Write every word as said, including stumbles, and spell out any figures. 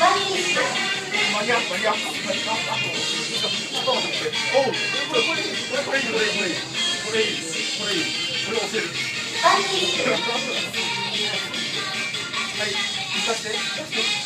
間に合う間に合う間に合う。おう、これこれこれいいこれこれいいこれいいこれいいこれいいこれいいこれ押せる。はい、行かして。